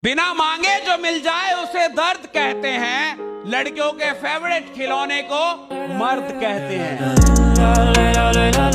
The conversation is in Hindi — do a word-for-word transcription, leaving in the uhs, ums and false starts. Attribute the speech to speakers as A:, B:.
A: बिना मांगे जो मिल जाए उसे दर्द कहते हैं, लड़कियों के फेवरेट खिलौने को मर्द कहते हैं।